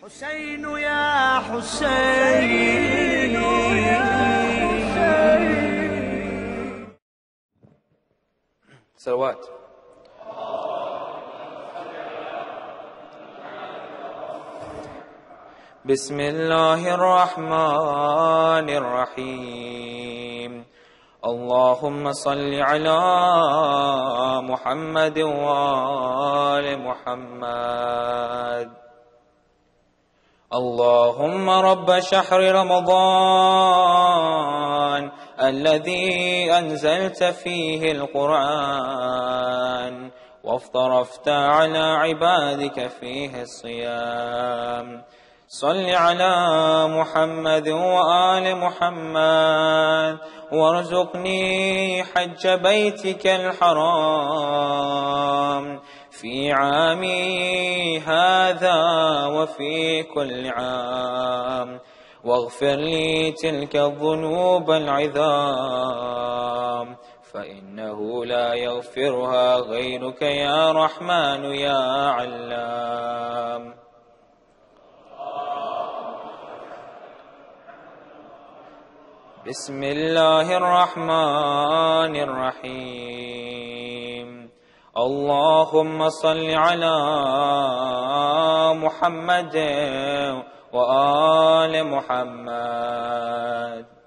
حسين يا حسين صلوات. بسم الله الرحمن الرحيم. اللهم صل على محمد وآل محمد. اللهم رب شهر رمضان الذي أنزلت فيه القرآن وافترضت على عبادك فيه الصيام، صل على محمد وآل محمد وارزقني حج بيتك الحرام في عامي هذا وفي كل عام، واغفر لي تلك الذنوب العظام فإنه لا يغفرها غيرك يا رحمن يا علام. بسم الله الرحمن الرحيم. اللهم صل على محمد وآل محمد.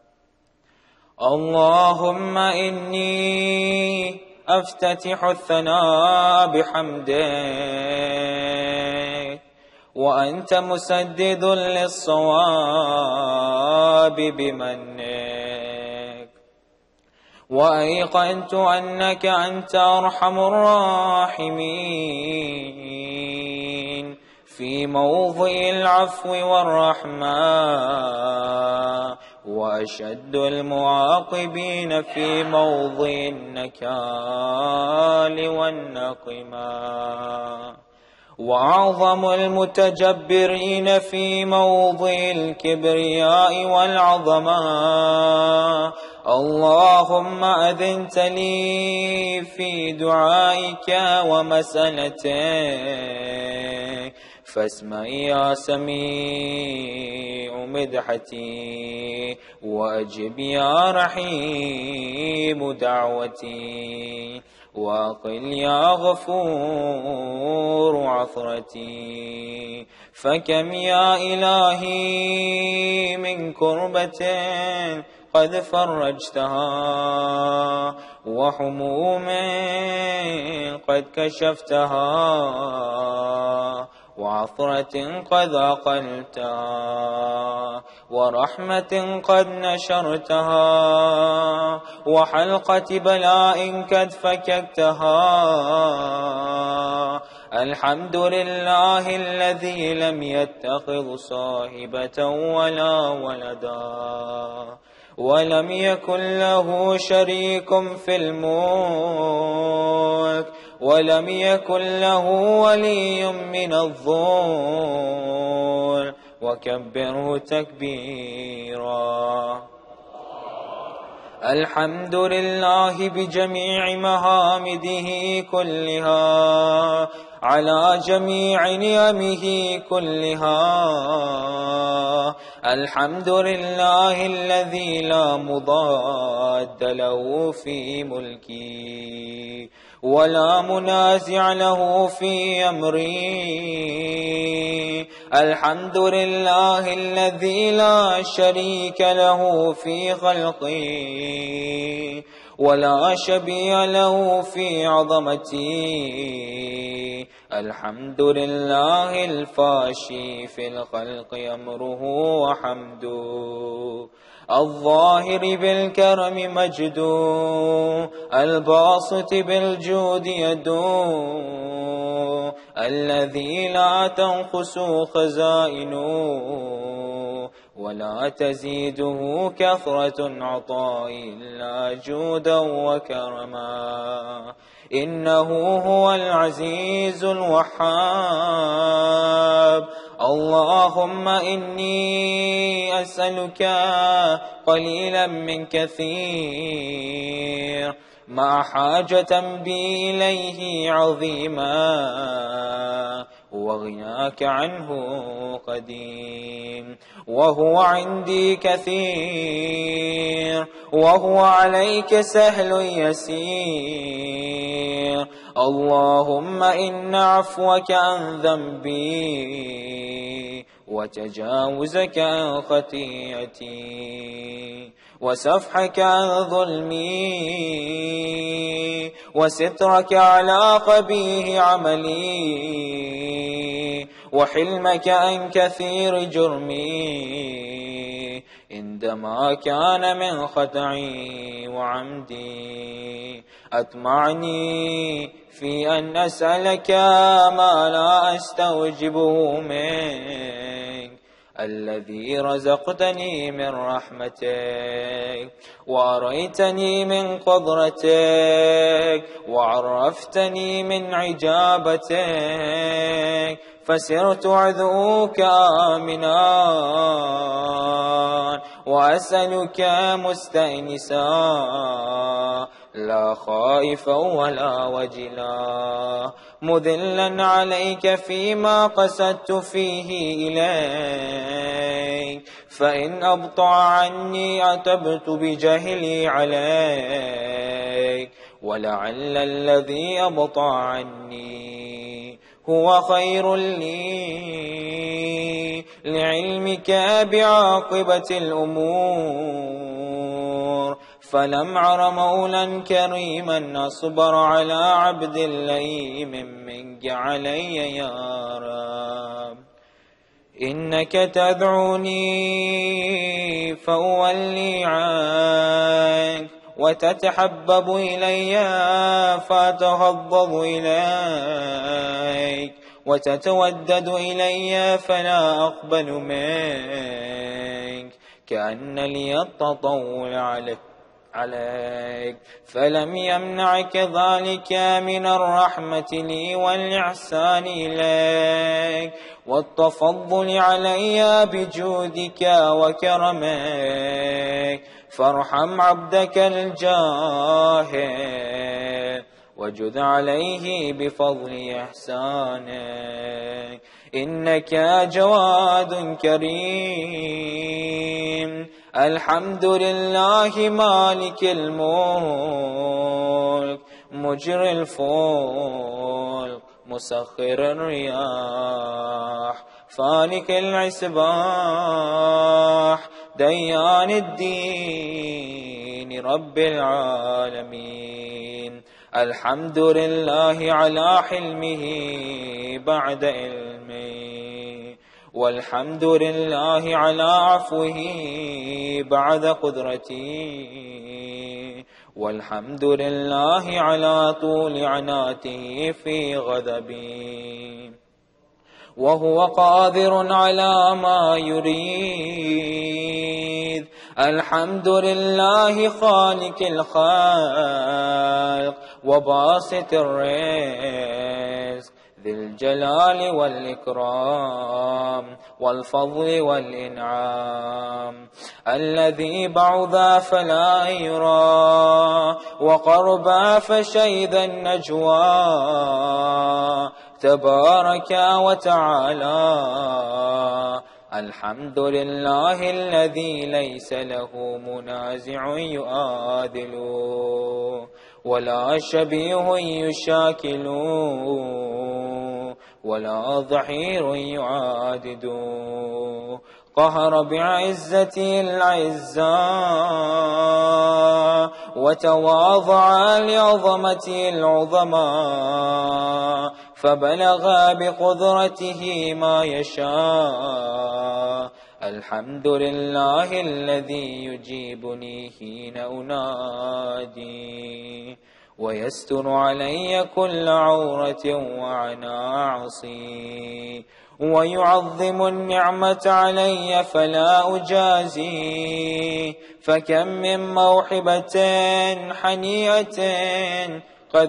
اللهم إني أفتتح الثناء بحمدك وأنت مسدد للصواب بمنك، وأيقنت أنك أنت أرحم الراحمين في موضع العفو والرحمة، وأشد المعاقبين في موضع النكال والنقمة، وأعظم المتجبرين في موضع الكبرياء والعظمة. اللهم أذنت لي في دعائك ومسألتك فاسمع يا سميع مدحتي، وأجب يا رحيم دعوتي، وأقل يا غفور عثرتي. فكم يا إلهي من كربة قد فرجتها، وحموم قد كشفتها، وعثرة قد أقلتها، ورحمة قد نشرتها، وحلقة بلاء قد فككتها. الحمد لله الذي لم يتخذ صاحبة ولا ولدا، ولم يكن له شريك في الملك، ولم يكن له ولي من الظلم، وكبره تكبيرا. الحمد لله بجميع محامده كلها على جميع نعمه كلها. الحمد لله الذي لا مضاد له في ملكي ولا منازع له في أمري. الحمد لله الذي لا شريك له في خلقي ولا شبيه له في عظمتي. الحمد لله الفاشي في الخلق أمره وحمده، الظاهر بالكرم مجده، الباسط بالجود يده، الذي لا تنقص خزائنه ولا تزيده كثرة عطاء إلا جودا وكرما. إنه هو العزيز الوهاب. اللهم إني أسألك قليلا من كثير مع حاجة بي إليه عظيما، وغناك عنه قديم. وهو عندي كثير وهو عليك سهل يسير. اللهم إن عفوك عن ذنبي وتجاوزك عن خطيئتي وسفحك عن ظلمي وسترك على قبيح عملي وحلمك عن كثير جرمي عندما كان من خطئي وعمدي. أطمعني في أن أسألك ما لا أستوجبه منك الذي رزقتني من رحمتك وأريتني من قدرتك وعرفتني من عجابتك فسرت أدعوك آمنا وأسألك مستأنسا لا خائفا ولا وجلا مذلا عليك فيما قصدت فيه إليك. فإن أبطأ عني عتبت بجهلي عليك ولعل الذي أبطأ عني هو خير لي لعلمك بعاقبة الأمور. فلم أر مولا كريما أصبر على عبد لئيم منك علي يا رب. إنك تدعوني فأولي عنك وتتحبب إلي فأتغضب إليك وتتودد إلي فلا أقبل منك كأن لي التطول عليك. فلم يمنعك ذلك من الرحمة لي والإحسان إليك والتفضل علي بجودك وكرمك. فارحم عبدك الجاهل وجد عليه بفضل إحسانك. إنك جواد كريم الحمد لله مالك الملك مجري الفلك مسخر الرياح فالق العصباح ديان الدين رب العالمين. الحمد لله على حلمه بعد علمه والحمد لله على عفوه بعد قدرته والحمد لله على طول عناته في غضبه وهو قادر على ما يريد. الحمد لله خالق الخلق وباسط الرزق ذي الجلال والإكرام والفضل والإنعام الذي بعث فلا يرى وقرب فشيد النجوى تبارك وتعالى. الحمد لله الذي ليس له منازع يؤادل ولا شبيه يشاكل ولا ظهير يعادد. قهر بعزته العزاء وتواضع لعظمته العظماء فبلغ بقدرته ما يشاء. الحمد لله الذي يجيبني حين أنادي ويستر علي كل عورة وأنا أعصي ويعظم النعمة علي فلا أجازي. فكم من موهبة حنيئة قد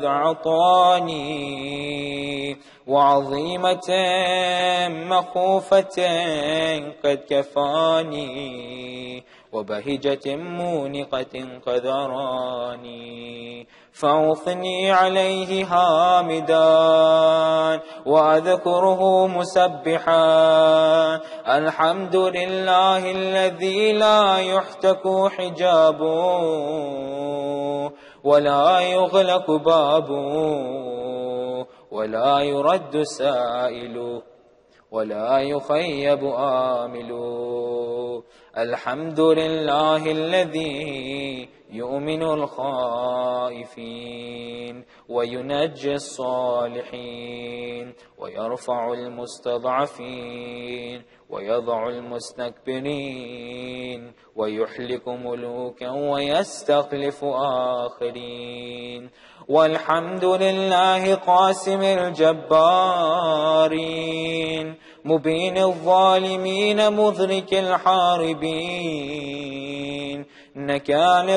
أعطاني وعظيمة مخوفة قد كفاني وبهجة مونقة قد أراني، فأوثني عليه هامدا وأذكره مسبحا. الحمد لله الذي لا يحتك حجابه ولا يغلق بابه ولا يرد سائله ولا يخيب آمل. الحمد لله الذي يؤمن الخائفين وينجي الصالحين ويرفع المستضعفين ويضع المستكبرين ويحلك ملوكا ويستخلف آخرين. والحمد لله قاسم الجبارين مبين الظالمين مذرك الحاربين نكال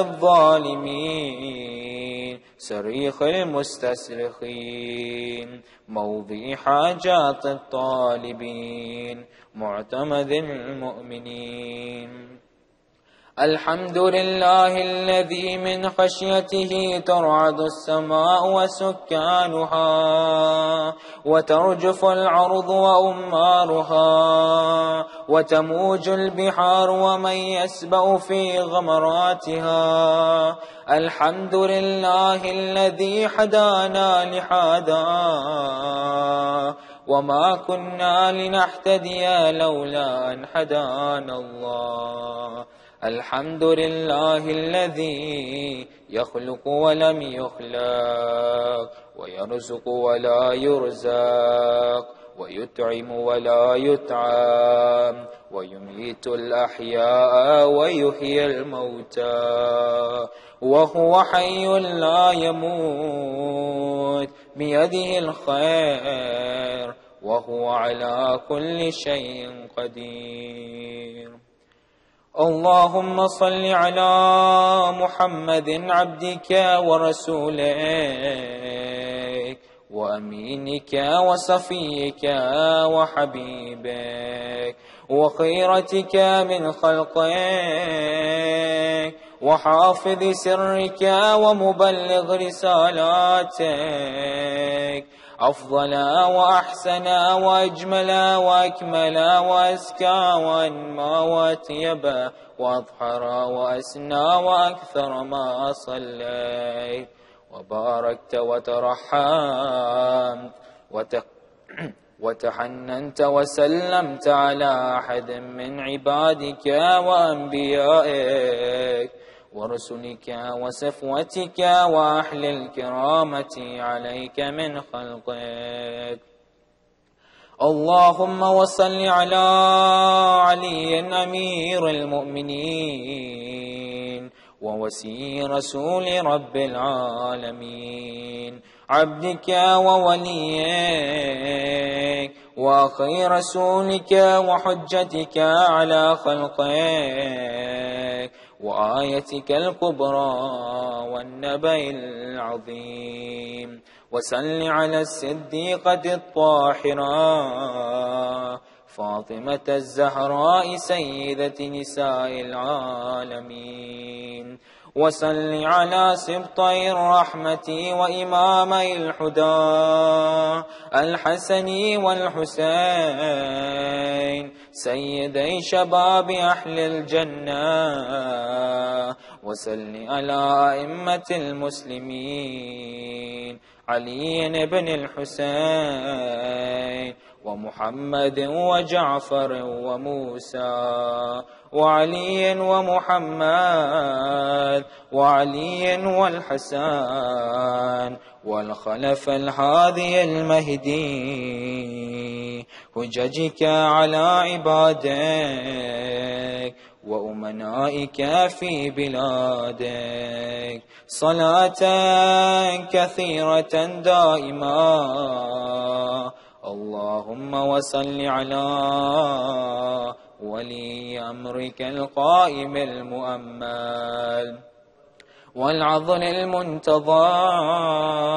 الظالمين صريخ المستصرخين موضع حاجات الطالبين معتمد المؤمنين. الحمد لله الذي من خشيته ترعد السماء وسكانها وترجف الأرض وأمارها وتموج البحار ومن يسبأ في غمراتها. الحمد لله الذي هدانا لهذا وما كنا لنهتدي لولا أن هدانا الله. الحمد لله الذي يخلق ولم يخلق ويرزق ولا يرزق ويطعم ولا يطعم ويميت الأحياء ويحيي الموتى وهو حي لا يموت بيده الخير وهو على كل شيء قدير. اللهم صل على محمد عبدك ورسولك وأمينك وصفيك وحبيبك وخيرتك من خلقك وحافظ سرك ومبلغ رسالاتك أفضل وأحسن وأجمل وأكمل وأزكى وأنمى وأطيب وأظهر وأسنى وأكثر ما صليت وباركت وترحمت وتحننت وسلمت على أحد من عبادك وأنبيائك ورسلك وصفوتك وأهل الكرامة عليك من خلقك. اللهم وصل على علي أمير المؤمنين ووسي رسول رب العالمين عبدك ووليك وأخي رسولك وحجتك على خلقك وآيتك الكبرى والنبأ العظيم. وصل على الصديقة الطاهرة فاطمة الزهراء سيدة نساء العالمين. وصل على سبطي الرحمة وإمامي الهدى الحسن والحسين سيدي شباب أهل الجنة. وصل على أئمة المسلمين علي بن الحسين ومحمد وجعفر وموسى وعلي ومحمد وعلي والحسن والخلف الهادي المهدي حججك على عبادك وأمنائك في بلادك صلاة كثيرة دائمة. اللهم وصل على ولي أمرك القائم المؤمل والعضل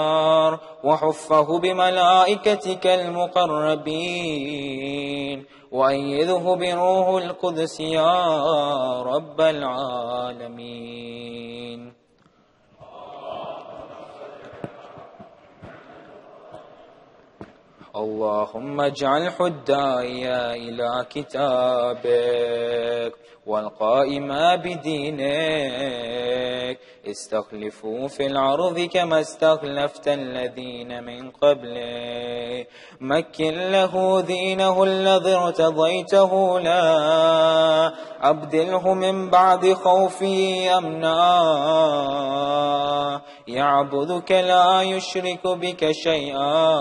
المنتظر وحفه بملائكتك المقربين وأيده بروح القدس يا رب العالمين. اللهم اجعل حداي إلى كتابك والقائم بدينك استخلفوا في العرض كما استخلفت الذين من قبله. مكن له دينه الذي ارتضيته له، أبدله من بعد خوفه أمنا، يعبدك لا يشرك بك شيئا.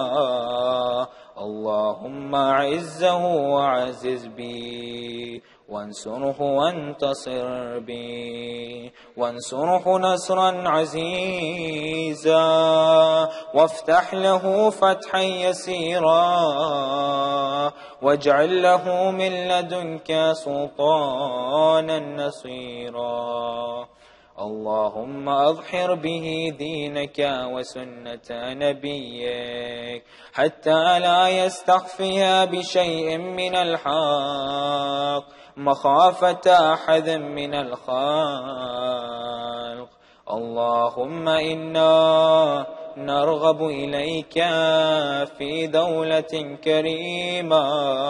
اللهم أعزه وعزز بي، وانصره وانتصر بي، وانصره نصرا عزيزا، وافتح له فتحا يسيرا، واجعل له من لدنك سلطانا نصيرا. اللهم أظهر به دينك وسنة نبيك حتى لا يستخفي بشيء من الحق مخافة أحد من الخلق. اللهم إنا نرغب إليك في دولة كريمة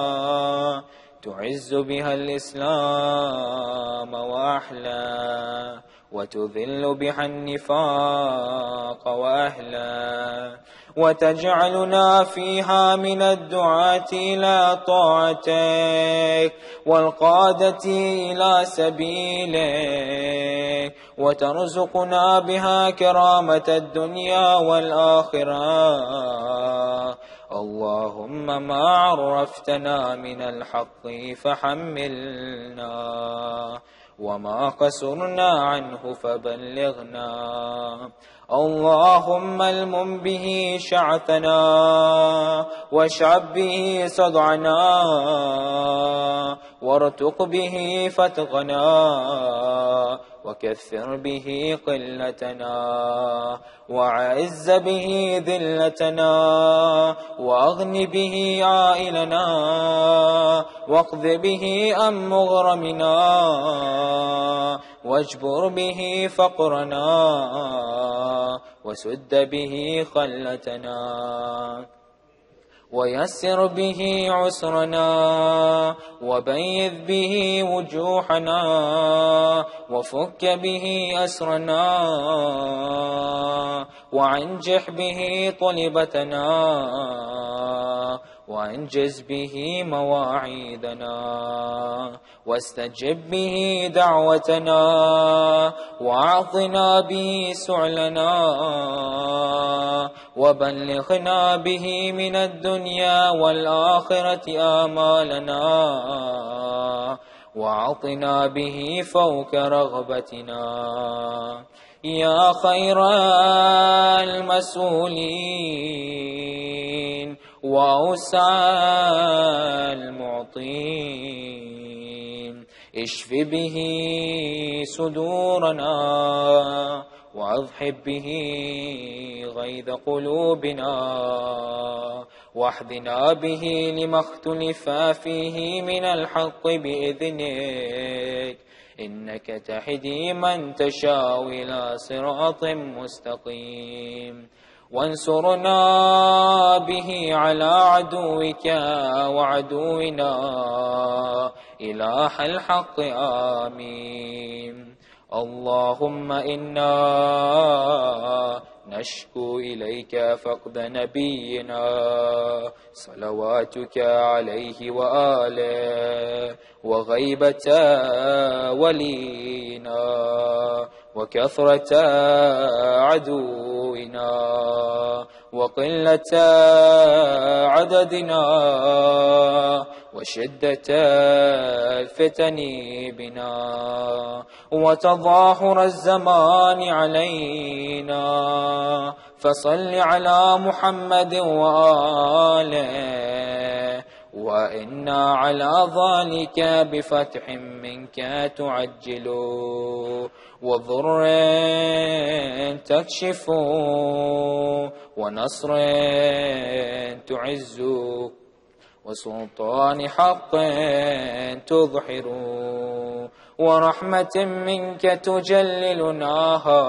تعز بها الإسلام وأهله، وتذل بها النفاق وأهله، وتجعلنا فيها من الدعاة إلى طاعتك والقادة إلى سبيلك، وترزقنا بها كرامة الدنيا والآخرة. اللهم ما عرفتنا من الحق فحملنا، وما قصرنا عنه فبلغنا. اللهم المم به شعثنا، واشعب به صدعنا، وارتق به فتغنا، وكثر به قلتنا، وعز به ذلتنا، وأغن به عائلنا، واقض به عن مغرمنا، واجبر به فقرنا، وسد به خلتنا، ويسر به عسرنا، وبيض به وجوهنا، وفك به أسرنا، وعنجح به طلبتنا، وانجز به مواعيدنا، واستجب به دعوتنا، واعطنا به سعلنا، وبلغنا به من الدنيا والآخرة آمالنا، واعطنا به فوق رغبتنا. يا خير المسؤولين وأوسع المعطين، اشف به صدورنا، واذهب به غيظ قلوبنا، واهدنا به لما اختلف فيه من الحق بإذنك، إنك تهدي من تشاء إلى صراط مستقيم. وانصرنا به على عدوك وعدونا إله الحق. آمين. اللهم إنا نشكو إليك فقد نبينا صلواتك عليه وآله، وغيبة ولينا، وكثرة عدونا، وقلة عددنا، وشدة الفتن بنا، وتظاهر الزمان علينا. فصل على محمد وآله، وإنا على ذلك بفتح منك تعجل، وضر تكشف، ونصر تعز، وسلطان حق تظهر ورحمة منك تجللناها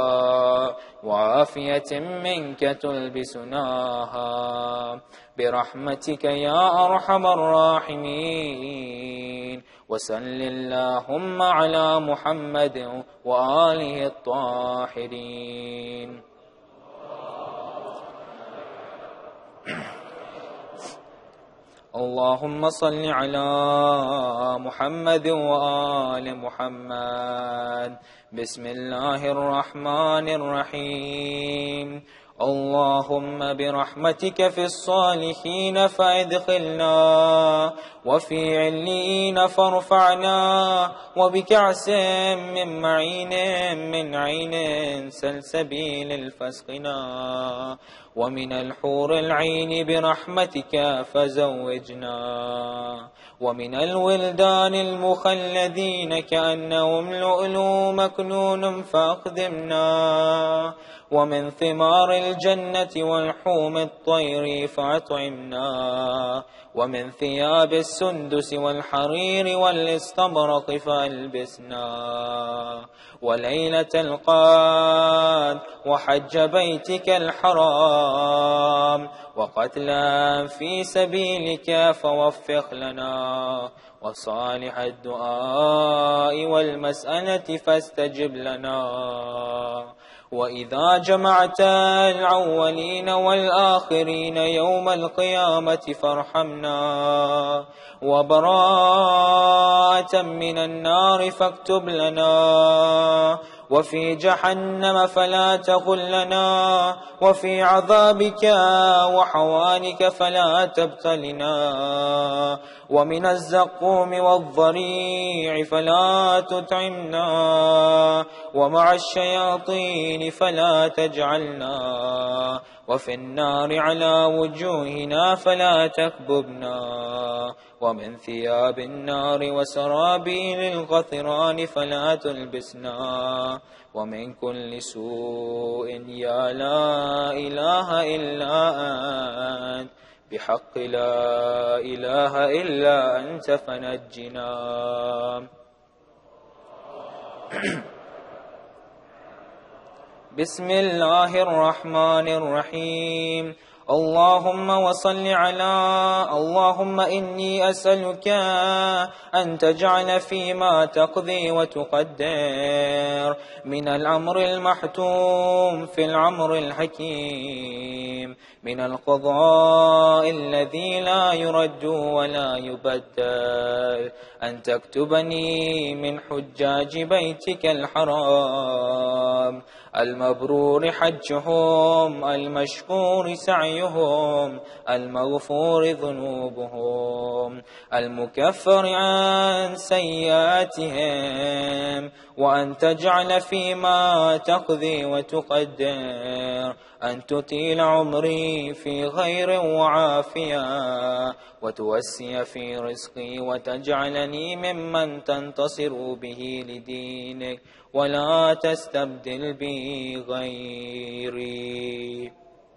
وعافية منك تلبسناها برحمتك يا أرحم الراحمين. وصل اللهم على محمد وآله الطاهرين. اللهم صل على محمد وآل محمد. بسم الله الرحمن الرحيم. اللهم برحمتك في الصالحين فادخلنا وفي عليين فارفعنا وبكأس من معين من عين سلسبيل الفسقنا ومن الحور العين برحمتك فزوجنا ومن الولدان المخلدين كأنهم لؤلؤ مكنون فأقدمنا ومن ثمار الجنة والحوم الطير فأطعمنا ومن ثياب السندس والحرير والاستبرق فألبسنا وليلة القدر وحج بيتك الحرام وقتلا في سبيلك فوفق لنا وصالح الدعاء والمسألة فاستجب لنا. وإذا جمعت الأولين والآخرين يوم القيامة فارحمنا وبراءة من النار فاكتب لنا وفي جهنم فلا تغلنا وفي عذابك وحوانك فلا تبتلنا ومن الزقوم والضريع فلا تطعمنا ومع الشياطين فلا تجعلنا وفي النار على وجوهنا فلا تكببنا ومن ثياب النار وسرابيل الغثران فلا تلبسنا ومن كل سوء يا لا إله إلا أنت بحق لا إله إلا أنت فنجنا. بسم الله الرحمن الرحيم. اللهم وصل على اللهم إني أسألك أن تجعل فيما تقضي وتقدر من الأمر المحتوم في الأمر الحكيم من القضاء الذي لا يرد ولا يبدل أن تكتبني من حجاج بيتك الحرام المبرور حجهم المشكور سعيهم المغفور ذنوبهم المكفر عن سيئاتهم وأن تجعل فيما تقضي وتقدر أن تطيل عمري في خير وعافية وتوسي في رزقي وتجعلني ممن تنتصر به لدينك ولا تستبدل بي غيري.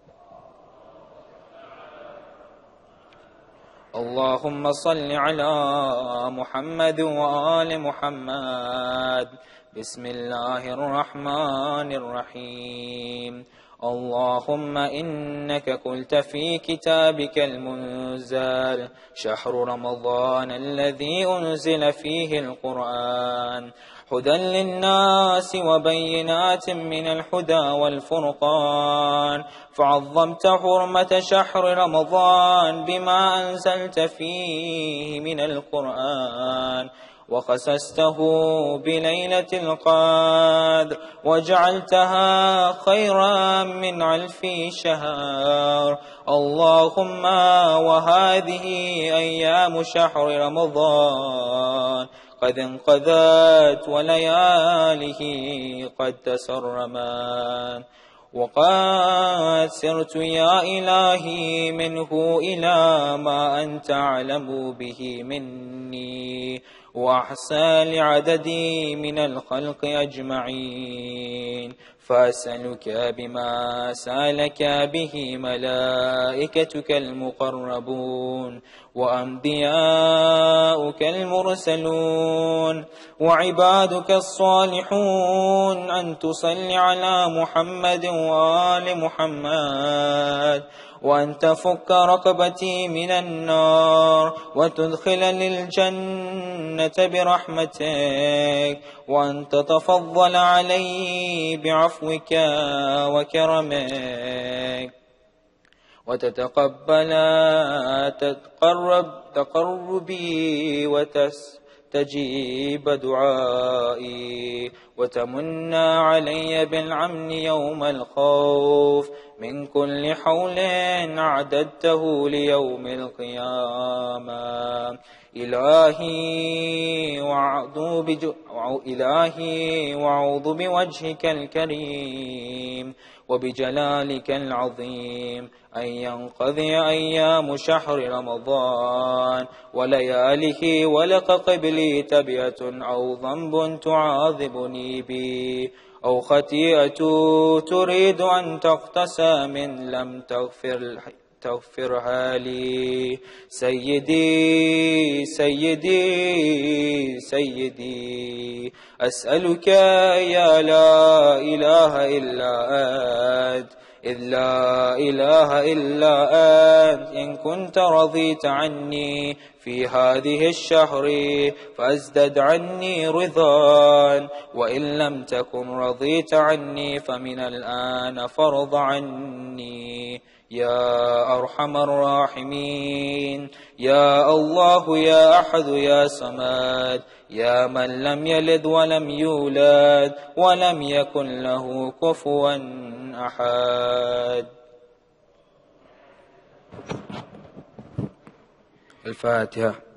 اللهم صل على محمد وآل محمد. بسم الله الرحمن الرحيم. اللهم إنك قلت في كتابك المنزل شهر رمضان الذي أنزل فيه القرآن هدى للناس وبينات من الهدى والفرقان فعظمت حرمة شهر رمضان بما أنزلت فيه من القرآن وخصصته بليلة القدر وجعلتها خيرا من 1000 شهر. اللهم وهذه أيام شهر رمضان قد انقضت ولياله قد تسرمان وقد سرت يا إلهي منه إلى ما أنت أعلم به مني وأحصى لعددي من الخلق أجمعين، فأسألك بما سألك به ملائكتك المقربون وأنبياؤك المرسلون وعبادك الصالحون أن تصلي على محمد وآل محمد، وأن تفك رقبتي من النار وتدخلني الجنة برحمتك، وأن تتفضل علي بعفوك وكرمك، وتتقبل تقربي وتستجيب دعائي، وتمن علي بالأمن يوم الخوف من كل حول أعددته ليوم القيامة. إلهي وأعوذ بوجهك الكريم وبجلالك العظيم أن ينقضي أيام شهر رمضان ولياله ولك قبلي تبعة أو ذنب تعاذبني به أو خطيئة تريد أن تقتسم من لم تغفرها لي. سيدي سيدي سيدي، أسألك يا لا إله إلا أنت، إذ لا إله إلا أنت، إن كنت رضيت عني في هذه الشهر فازدد عني رضا، وإن لم تكن رضيت عني فمن الآن فرض عني يا أرحم الراحمين. يا الله يا أحد يا صمد، يا من لم يلد ولم يولد ولم يكن له كفوا أحد. الفاتحة.